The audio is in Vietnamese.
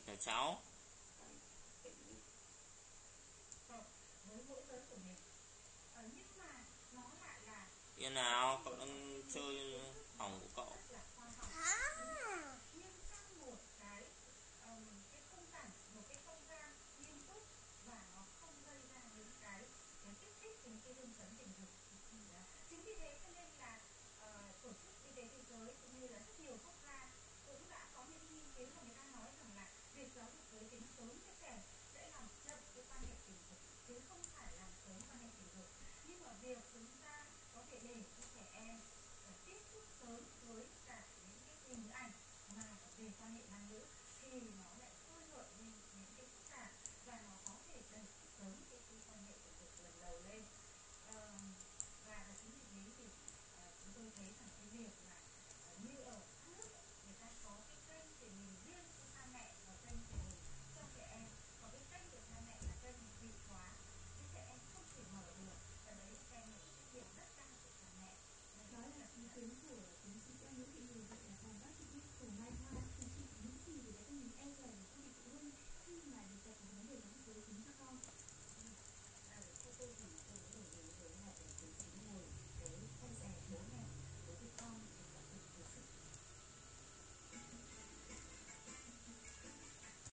Chào cháu. Với mỗi lớn của mình, nhưng mà nó lại là Yên nào, cậu đang chơi hỏng của cậu. rất là khoa học. Nhưng trong một cái khung cảnh, một cái không gian nghiêm túc, và nó không gây ra những cái kích thích những cái hưng phấn tình dục.